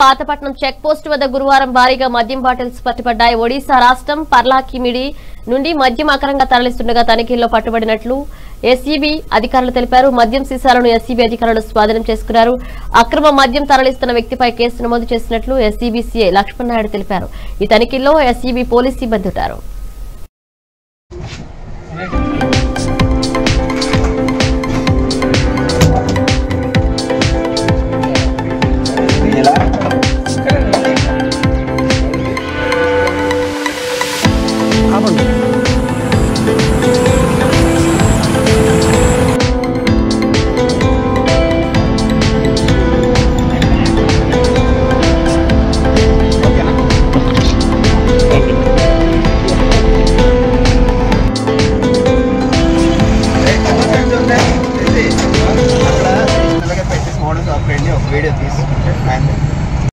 Pathapatnam check post వద్ద గురువారం భారీగా మద్యం బాటిల్స్ పట్టుబడ్డాయి. ఒడిశా రాష్ట్రం పర్లాకిమిడి నుండి మద్యం అక్రమంగా తరలిస్తుండగా తనిఖీల్లో పట్టుబడినట్లు ఎస్ఈబీ అధికారులు తెలిపారు. మద్యం సీసాలను ఎస్ఈబీ అధికారులు స్వాధీనం చేసుకున్నారు. అక్రమ మద్యం తరలిస్తున్న వ్యక్తిపై కేసు నమోదు చేసినట్లు ఎస్ఈబీ సీఐ లక్ష్మణ్ నాయుడు తెలిపారు. ఈ తనిఖీల్లో ఎస్ఈబీ పోలీసు సిబ్బంది ఉంటారు.